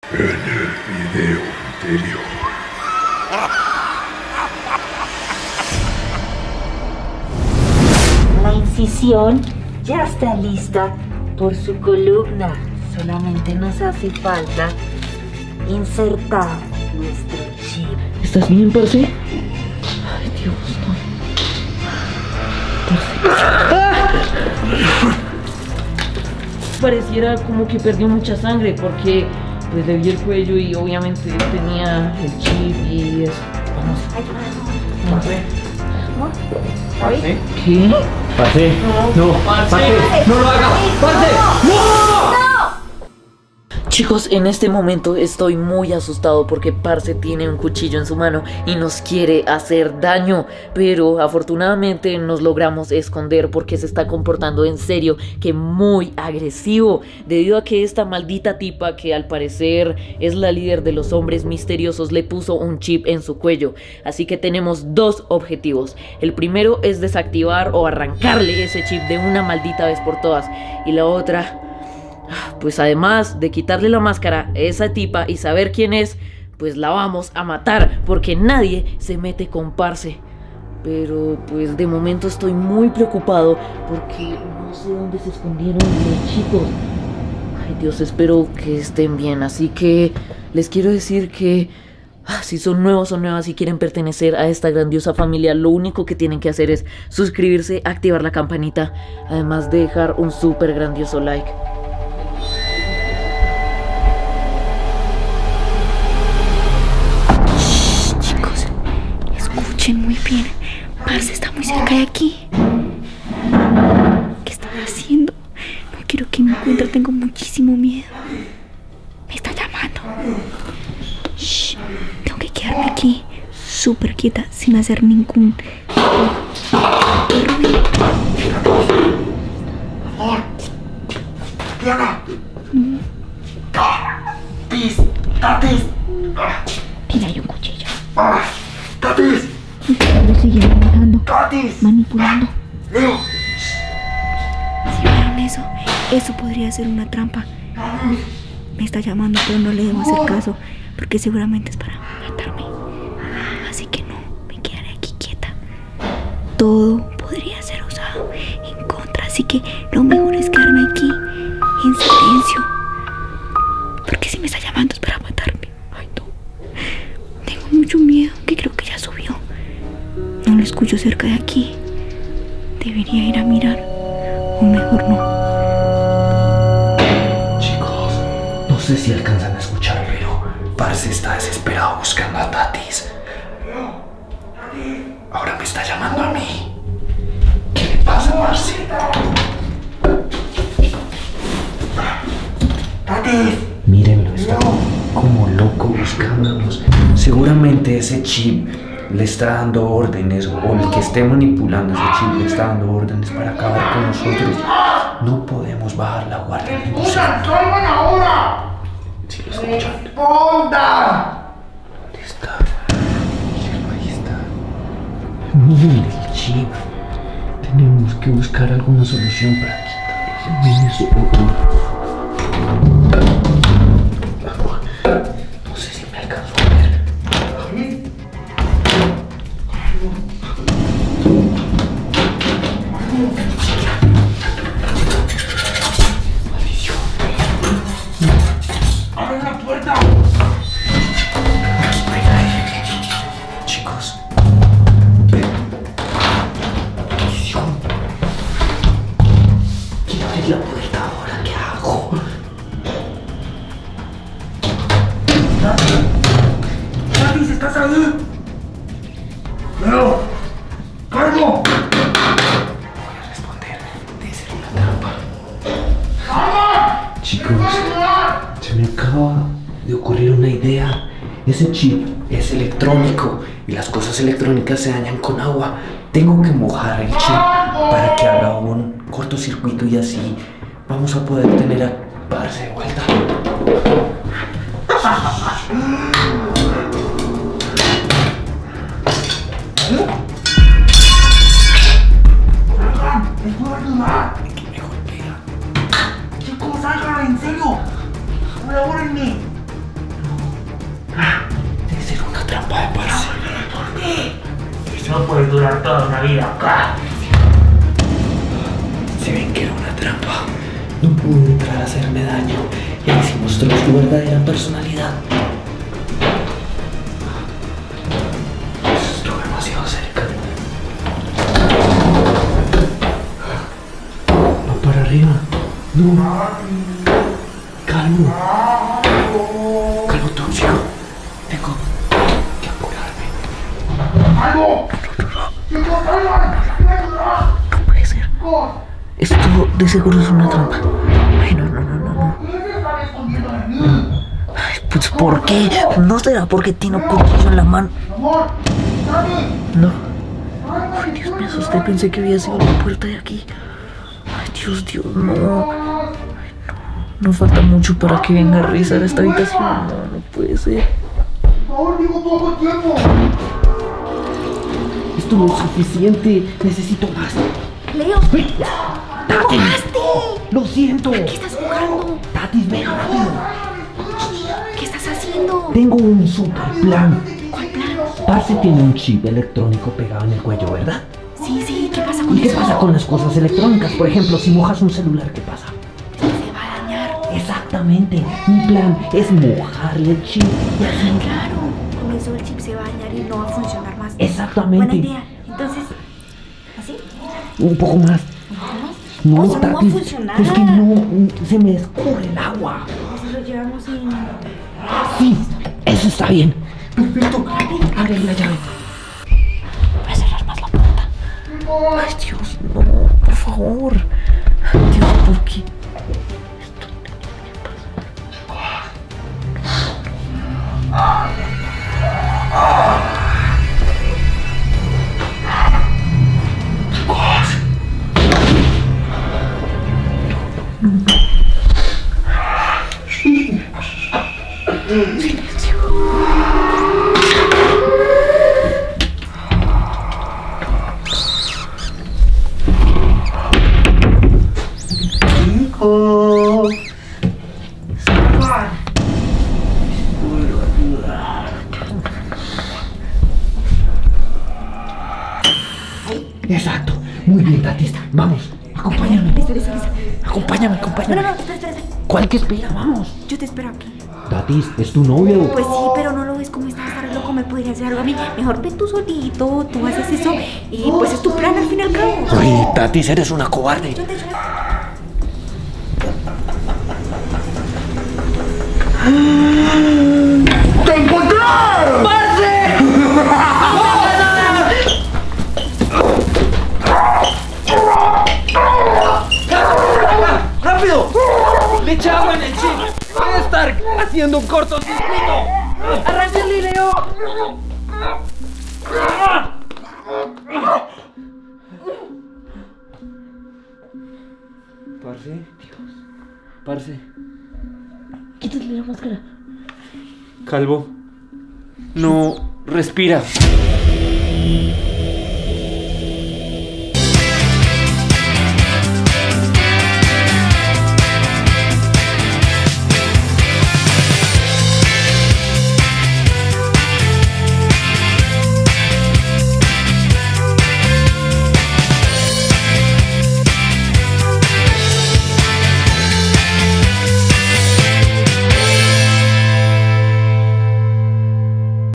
En el video anterior. La incisión ya está lista por su columna. Solamente nos hace falta insertar nuestro chip. ¿Estás bien, parce? Ay, Dios, no. Pareciera como que perdió mucha sangre porque pues le vi el cuello y obviamente tenía el chip y eso. Vamos. Parce. Parce. ¿Qué? Parce. No, parce. No lo haga. Parce. No. Chicos, en este momento estoy muy asustado porque Parce tiene un cuchillo en su mano y nos quiere hacer daño. Pero afortunadamente nos logramos esconder porque se está comportando en serio que muy agresivo. Debido a que esta maldita tipa, que al parecer es la líder de los hombres misteriosos, le puso un chip en su cuello. Así que tenemos dos objetivos. El primero es desactivar o arrancarle ese chip de una maldita vez por todas. Y la otra, pues además de quitarle la máscara a esa tipa y saber quién es, pues la vamos a matar porque nadie se mete con Parce. Pero pues de momento estoy muy preocupado porque no sé dónde se escondieron los chicos. Ay Dios, espero que estén bien. Así que les quiero decir que si son nuevos o nuevas y quieren pertenecer a esta grandiosa familia, lo único que tienen que hacer es suscribirse, activar la campanita, además de dejar un súper grandioso like. Muy bien, Parce está muy cerca de aquí. ¿Qué están haciendo? No quiero que me encuentre, tengo muchísimo miedo. Me está llamando. Shh, tengo que quedarme aquí súper quieta sin hacer ningún ruido. Amor. Diana. Tatis. Tatis. Tiene ahí un cuchillo. Tatis. Lo sigue manejando, Tatis. manipulando. Leo. Si vieron eso podría ser una trampa. Me está llamando, pero no le debo hacer caso porque seguramente es para matarme. Así que no, me quedaré aquí quieta. Todo podría ser usado en contra, así que lo mejor es quedarme aquí en silencio. Porque si me está llamando es para matarme. Ay, no. Tengo mucho miedo, que creo que ya subió. No lo escucho cerca de aquí. Debería ir a mirar, o mejor no. Chicos, no sé si alcanzan a escuchar, pero Parce está desesperado buscando a Tatis. Ahora me está llamando a mí. ¿Qué le pasa, Parce? Tatis. Mírenlo, está como loco buscándonos. Seguramente ese chip le está dando órdenes, o el que esté manipulando ese chip le está dando órdenes para acabar con nosotros. No podemos bajar la guardia. ¡Salgan ahora! Si lo escuchan. ¡Respondan! ¿Dónde está? Ahí está. Miren el chip. Tenemos que buscar alguna solución para quitarle eso. No sé si me alcanzo a ver. ¡Abran la puerta! Chicos. Quiero abrir la puerta ahora. ¿Qué hago? ¡Tatis, estás ahí! ¡Leo! ¡Cargo! Voy a responder. Debe ser una trampa. ¡Calma! Chicos, se me acaba de ocurrir una idea. Ese chip es electrónico y las cosas electrónicas se dañan con agua. Tengo que mojar el chip para que haga un cortocircuito y así vamos a poder tener a Parce de vuelta. ¡Les puedo ayudar! ¿Qué me golpea? ¡Chicos, salgan! ¡En serio! ¡Colabórenme! llevar toda una vida acá. Se ven que era una trampa. No pudo entrar a hacerme daño. Y ahí se mostró su verdadera personalidad. Estuve demasiado cerca. Va para arriba. No. Calmo. Calmo, tóxico. Tengo que apurarme. ¡Algo! No puede ser. Esto de seguro es una trampa. Ay, no. Ay, pues ¿por qué? ¿No será porque tiene un cuchillo en la mano? No. Ay, Dios, me asusté. Pensé que había sido la puerta de aquí. Ay, Dios, no. Ay, no. No falta mucho para que venga a revisar esta habitación. No puede ser. Por favor, digo todo el tiempo. Esto no es suficiente. Necesito más. Leo, ¡Tatis! ¡jugaste! ¡Lo siento! ¿Qué estás jugando? ¡Tatis, ven rápido! ¿Qué estás haciendo? Tengo un super plan. ¿Cuál plan? Parce tiene un chip electrónico pegado en el cuello, ¿verdad? Sí, ¿qué pasa con ¿Y qué eso? pasa con las cosas electrónicas? Por ejemplo, si mojas un celular, ¿qué pasa? Se va a dañar. Exactamente. Mi plan es mojarle el chip y así. Claro, con eso el chip se va a dañar y no va a funcionar más. Exactamente. Buena idea. Entonces, ¿así? Un poco más. No, Oye, no va a Tatis, funcionar. es que no, se me escurre el agua. Si lo llevamos en... Sí, eso está bien. Perfecto. Abre la llave. Voy a cerrar más la puerta. Ay, Dios, no, por favor. Dios, ¿por qué? Exacto. Muy bien, Tatis. Vamos, acompáñame. Listo. Acompáñame. No, espera. ¿Cuál que espera? Vamos. Yo te espero aquí. Tatis, es tu novio. Pues sí, pero no lo ves como estás tan loco, me podría hacer algo a mí. Mejor ven tú solito, tú haces eso y pues es tu plan al fin y al cabo. Ay, Tatis, eres una cobarde. Yo te ayudo. ¡Te encontré! ¡Rápido! ¡Le echa agua en el chip! ¡Debe estar haciendo un cortocircuito! ¡Arráncale, Leo! Parce. Quítate la máscara. Calvo. No respira.